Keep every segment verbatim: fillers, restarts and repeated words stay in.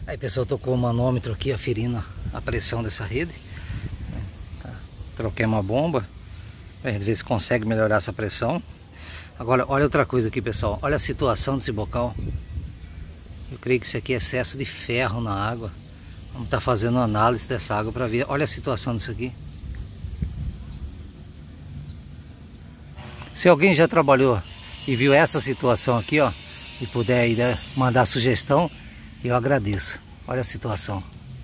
Aí pessoal, tô com o manômetro aqui aferindo a pressão dessa rede. Tá. Troquei uma bomba pra gente ver se consegue melhorar essa pressão. Agora olha outra coisa aqui pessoal, olha a situação desse bocal. Eu creio que isso aqui é excesso de ferro na água. Vamos estar fazendo análise dessa água para ver, olha a situação disso aqui. Se alguém já trabalhou e viu essa situação aqui, ó, e puder aí, né, mandar sugestão, eu agradeço. Olha a situação.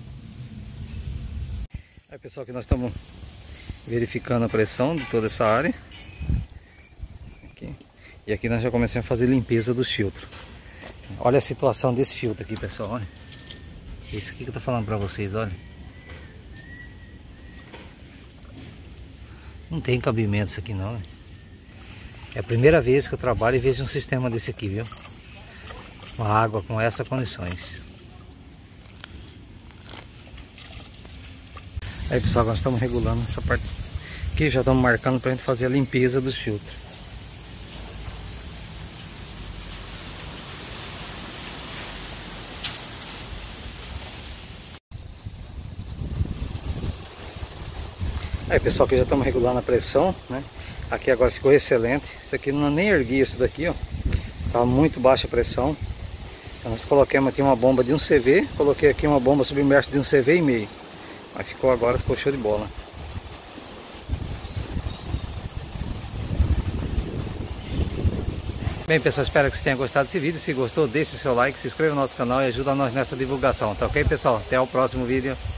Aí pessoal, que nós estamos verificando a pressão de toda essa área. Aqui. E aqui nós já começamos a fazer limpeza dos filtros. Olha a situação desse filtro aqui pessoal, olha. Esse aqui que eu tô falando para vocês, olha. Não tem cabimento isso aqui não, né? É a primeira vez que eu trabalho e vejo um sistema desse aqui, viu? Uma água com essas condições. Aí pessoal, nós estamos regulando essa parte aqui, já estamos marcando para a gente fazer a limpeza dos filtros. Aí pessoal, aqui já estamos regulando a pressão, né? Aqui agora ficou excelente. Isso aqui não nem ergui isso daqui, ó. Tá muito baixa a pressão. Então nós coloquemos aqui uma bomba de um C V, coloquei aqui uma bomba submersa de um C V e meio. Mas ficou agora, ficou show de bola. Bem pessoal, espero que vocês tenham gostado desse vídeo. Se gostou, deixe seu like, se inscreva no nosso canal e ajuda nós nessa divulgação. Tá ok pessoal? Até o próximo vídeo.